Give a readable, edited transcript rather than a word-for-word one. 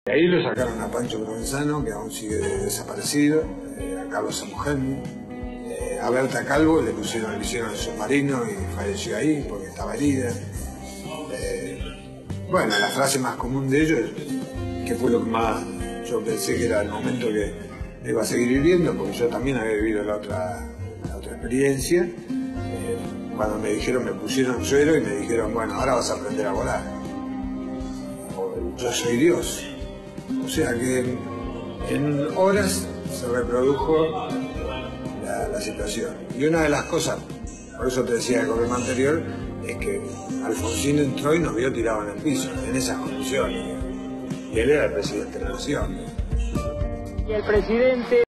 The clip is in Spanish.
De ahí lo sacaron a Pancho Provenzano, que aún sigue desaparecido, a Carlos Samugelmi, a Berta Calvo le hicieron el submarino y falleció ahí porque estaba herida. Bueno, la frase más común de ellos, que fue lo que más yo pensé que era el momento que iba a seguir viviendo, porque yo también había vivido la otra experiencia, cuando me pusieron suero y me dijeron, bueno, ahora vas a aprender a volar. Yo soy Dios. O sea que en horas se reprodujo la situación. Y una de las cosas, por eso te decía el problema anterior, es que Alfonsín entró y nos vio tirados en el piso, en esas condiciones. Y él era el presidente de la nación. Y el presidente